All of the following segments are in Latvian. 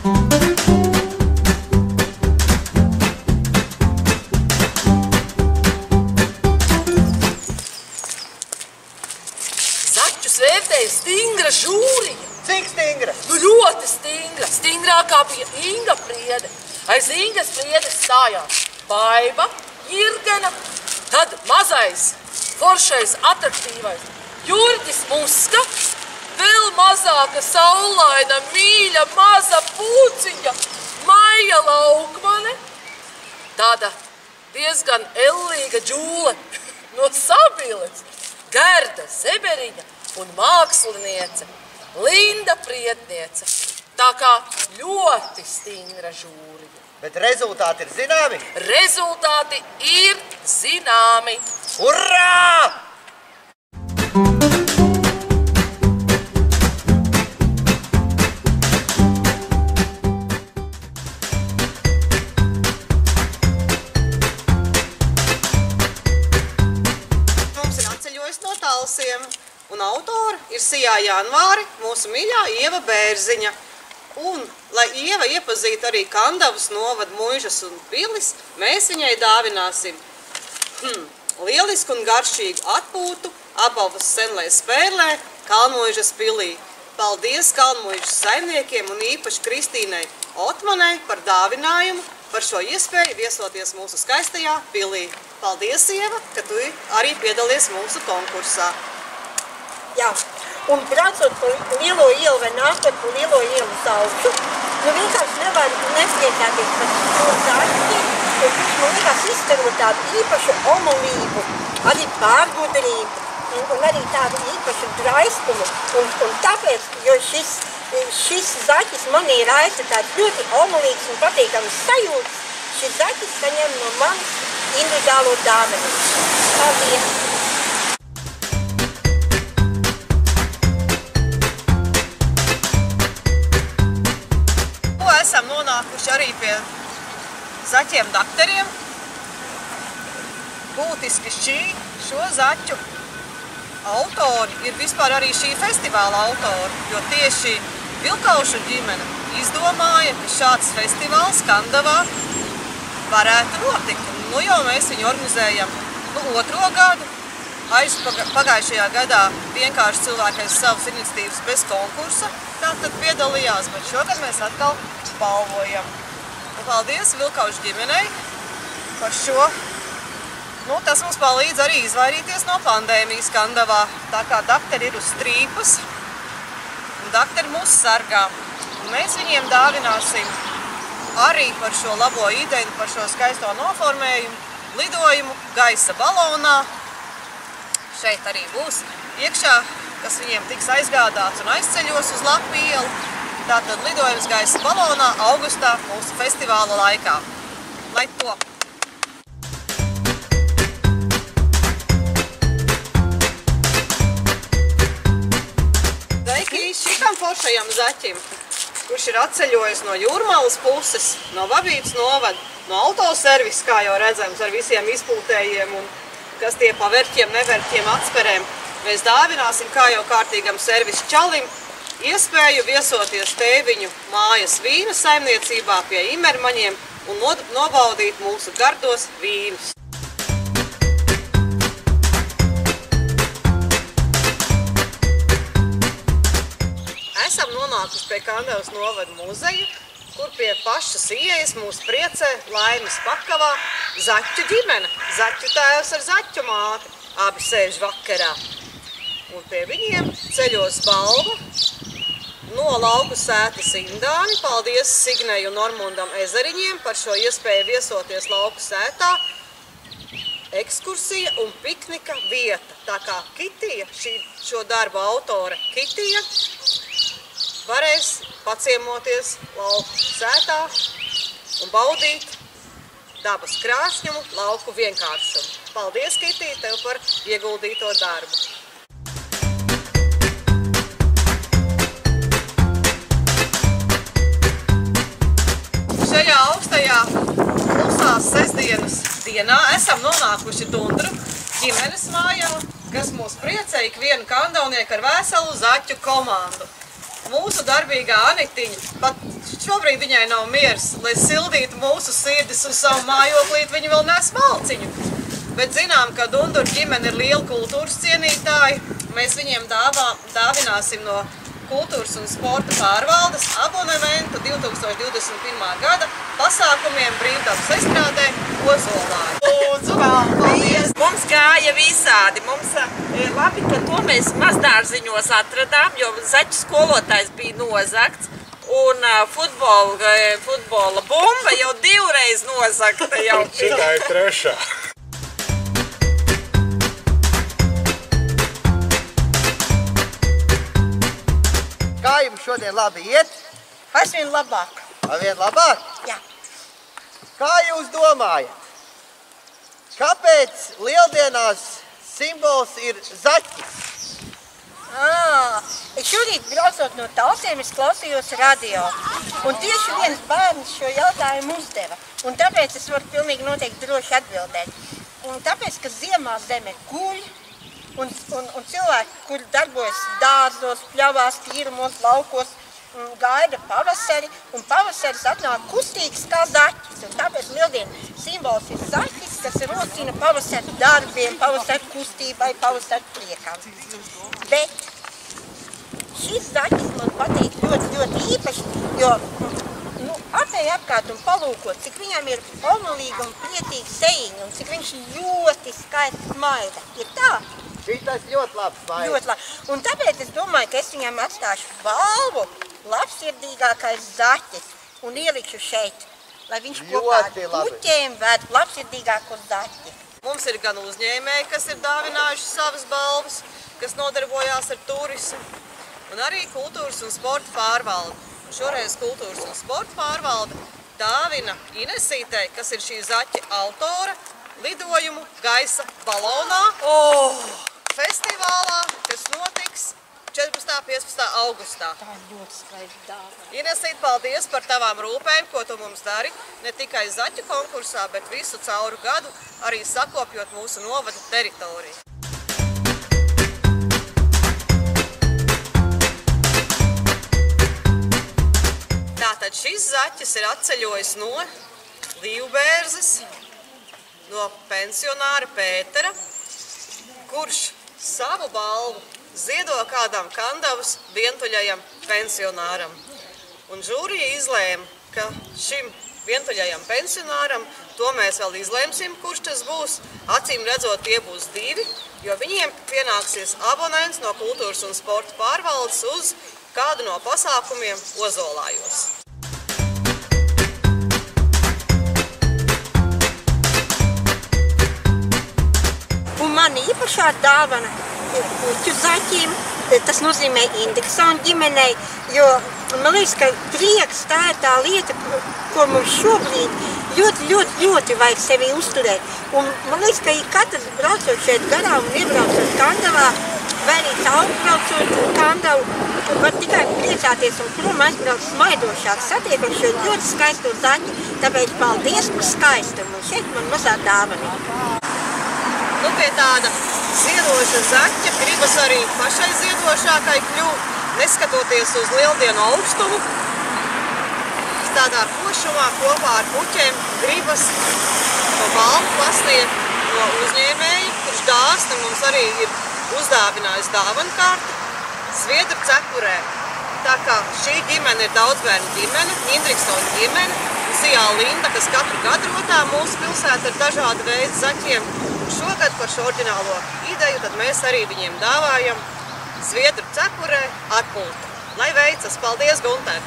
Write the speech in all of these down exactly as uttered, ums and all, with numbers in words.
Zaķus vērtēja stingra žūrija. Cik stingra? Nu ļoti stingra. Stingrākā bija Inga Priede. Aiz Ingas Priedes stājās Baiba, Jirgena, tad mazais, foršais, atraktīvais Jurģis Muska, vēl mazāka, saulaina, mīļa, maza puciņa Maija Laukmane, tāda diezgan ellīga džūle no Sabiles, Gerda Zeberiņa un māksliniece Linda Prietniece. Tā kā ļoti stingra žūrija. Bet rezultāti ir zināmi? Rezultāti ir zināmi. Urrā! Mums ir atceļojis no Talsiem, un autori ir Sijā Janvāri, mūsu mīļā Ieva Bērziņa. Un, lai Ieva iepazītu arī Kandavas novada muižas un pilis, mēs viņai dāvināsim hmm, lielisku un garšīgu atpūtu Abavas senlē spēlē Kalnmuižas pilī. Paldies Kalnmuižas saimniekiem un īpaši Kristīnai Otmanai par dāvinājumu, par šo iespēju viesoties mūsu skaistajā pilī. Paldies, Ieva, ka tu arī piedalies mūsu konkursā. Jā. Un braucot pa lielo ielu vai nākot pa lielo ielu saucu, nu vienkārši nevar nepriecāties par šo zaķi, jo viņš man likās izskaro tādu īpašu omulību, arī pārgudrību un, un arī tādu īpašu draiskumu. Un, un tāpēc, jo šis, šis zaķis manī raisa tāds ļoti omulīgs un patīkams sajūtas, šis zaķis saņem no manis individuālo dāvanu. Paldies! Esam nonākuši arī pie zaķiem dakteriem. Būtiski šī, šo zaķu autori ir vispār arī šī festivāla autori, jo tieši Vilkaušu ģimene izdomāja, ka šāds festivāls Kandavā varētu notikt. Nu jau mēs viņu organizējam nu, otro gadu. Aiz pagājušajā gadā vienkārši cilvēki aiz savas iniciatīvas bez konkursa tātad piedalījās, bet šogad mēs atkal balvojam. Un paldies Vilkaušu ģimenei par šo. Nu, tas mums palīdz arī izvairīties no pandēmijas Kandavā, tā kā dakteri ir uz strīpas, un dakteri mūs sargā. Un mēs viņiem dāvināsim arī par šo labo ideju, par šo skaisto noformējumu, lidojumu gaisa balonā. Šeit arī būs iekšā, kas viņiem tiks aizgādāts un aizceļos uz Lapu ielu. Tātad lidojums gaisa balonā augustā mūsu festivāla laikā. Lai top! Sveiki šitam foršajam zaķim, kurš ir atceļojis no Jūrmalas puses, no Babības novada, no autoservis, kā jau redzams, ar visiem izpūtējiem un kas tie pa verķiem, neverķiem, atsperēm. Mēs dāvināsim, kā jau kārtīgam servis čalim, iespēju viesoties tēviņu mājas vīnu saimniecībā pie Imermaņiem un nobaudīt mūsu gardos vīnus. Esam nonākuši pie Kandavas novada muzeja, kur pie pašas ieejas mūs priecē Laimes pakavā zaķu ģimene. Zaķu tēvs ar zaķu māti. Abi sēž vakarā. Un pie viņiem ceļos balva no Lauku sētas Indāni. Paldies Signei un Normundam Ezeriņiem par šo iespēju viesoties Lauku sētā. Ekskursija un piknika vieta. Tā kā Kitija, šī, šo darbu autore Kitija, varēs paciemoties lauku sētā un baudīt dabas krāšņumu, lauku vienkāršumu. Paldies, Kitī, tev par ieguldīto darbu! Šajā augstajā klusās sestdienas dienā esam nonākuši Tundru ģimenes mājā, kas mūs priecē ikvienu kandavnieku ar veselu zaķu komandu. mūsu darbīgā Anitiņa. Pat šobrīd viņai nav miers, lai sildītu mūsu sirdis un savu mājoklīti, viņa vēl nes malciņu. Bet zinām, ka Dunduru ģimene ir liela kultūras cienītāji. Mēs viņiem dāvā, dāvināsim no Kultūras un sporta pārvaldes abonementu divtūkstoš divdesmit pirmā gada pasākumiem Brīvdabas estrādē Ozolā. Lūdzu, paldies! Mums gāja visādi. Mums ir labi, ka to mēs mazdārziņos atradām, jo zaķu skolotājs bija nozagts. Un futbola, futbola bumba jau divreiz nozagta. Jau. Šitā ir trešā. Kā jums šodien labi iet? Aizvien labāk. Aizvien labāk? Jā. Kā jūs domājat? Kāpēc lieldienās simbols ir zaķis? À, šorīt braucot no Talsiem, es klausījos radio. Un tieši viens bērns šo jautājumu uzdeva. Un tāpēc es varu pilnīgi noteikti droši atbildēt. Un tāpēc, ka ziemā zeme guļ, Un, un, un cilvēki, kuri darbojas dārzos, pļavās, tīrumos, laukos, gaida pavasari, un pavasaris atnāk kustīgs kā zaķis. Un tāpēc lieldienu simbols ir zaķis, kas rosina pavasari darbiem, pavasari kustībai, pavasari priekam. Bet šis zaķis man patīk ļoti, ļoti īpaši, jo nu, apēj apkārt un palūkot, cik viņam ir omulīgi un priecīgi sejiņi, un cik viņš ļoti skaisti smaida. Ir tā? Šitas ļoti labs smaida. Ļoti labi. Un tāpēc es domāju, ka es viņam atstāšu balvu labsirdīgākais zaķis un ielikšu šeit, lai viņš kopā ar puķiem vēd labsirdīgāko zaķi. Mums ir gan uzņēmēji, kas ir dāvinājuši savas balvas, kas nodarbojās ar turismu, un arī Kultūras un sporta pārvalde. Un šoreiz Kultūras un sporta pārvalde dāvina Inesītei, kas ir šī zaķa autora, lidojumu gaisa balonā. Oh! Festivālā, kas notiks četrpadsmitā un piecpadsmitā augustā. Tā ir ļoti skaista dāvana. Inesīt, paldies par tavām rūpēm, ko tu mums dari, ne tikai zaķu konkursā, bet visu cauru gadu, arī sakopjot mūsu novada teritoriju. Tātad šis zaķis ir atceļojis no Līvbērzes, no pensionāra Pētera, kurš savu balvu ziedo kādam Kandavas vientuļajam pensionāram. Un žūrija izlēma, ka šim vientuļajam pensionāram, to mēs vēl izlēmsim, kurš tas būs. Acīm redzot, tie būs divi, jo viņiem pienāksies abonents no Kultūras un sporta pārvaldes uz kādu no pasākumiem Ozolājos. Man īpašā dāvana puķu zaķim, tas nozīmē Indeksona ģimenei, jo man liekas, ka prieks tā ir tā lieta, ko mums šobrīd ļoti, ļoti, ļoti vajag sevi uzturēt. Un man liekas, ka katrs braucot šeit garām un iebraucot Kandavā, vai arī caurbraucot Kandavu, var tikai priecāties un prom aizbraukt smaidošāk, satiekot šo ļoti skaisto zaķi. Tāpēc paldies par skaistumu. Un šeit man mazā dāvana. Nu, pie tāda ziedoša zaķa gribas arī pašai ziedošākai kļūt, neskatoties uz lieldienu augstumu. Tādā košumā kopā ar puķiem gribas to balvu pasniegt no uzņēmēja, kurš dāsni mums arī ir uzdāvinājis dāvankārti Zviedru cepurēm. Tā kā šī ģimene ir daudzbērnu ģimene, Indriksona ģimene, Zijā Linda, kas katru gadu rotā mūsu pilsētu ar dažādu veidu zaķiem. Šogad par šo oriģinālo ideju tad mēs arī viņiem dāvājam Zviedru cepurē atpulti. Lai veicas! Paldies, Gunter!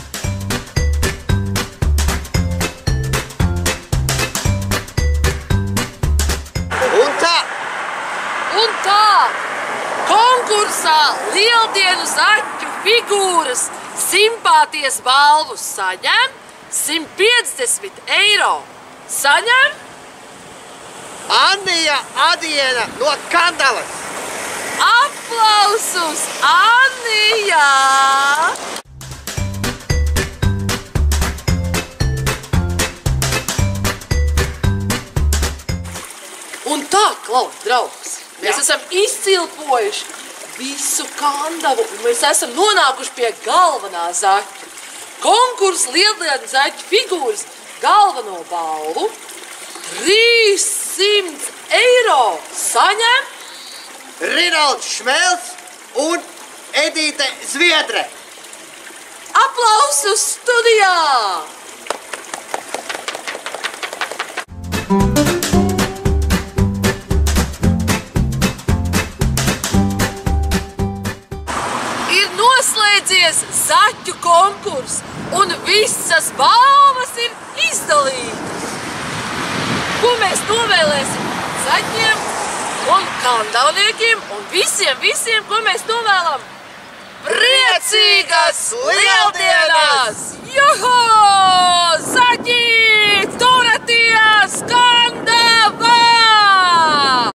Un tā! Un tā! Konkursā lieldienu zaķu figūras simpātijas balvu saņem simt piecdesmit eiro. Saņem Annija Adiena no Kandavas. aplausus Annijā! Un tā, Klau, draugs, mēs esam izcilpojuši visu Kandavu, un mēs esam nonākuši pie galvenā zaķu. Konkursa lieldienu zaķu figūras galveno balvu trīssimts eiro saņem Rinalds Šmēls un Edīte Zviedre. Aplausus studijā! Ir noslēdzies zaķu konkurss, un visas balvas ir izdalītas. Ko mēs novēlēsim zaķiem un kandavniekiem un visiem, visiem, ko mēs novēlam? Priecīgas lieldienas! Juhu! Zaķi!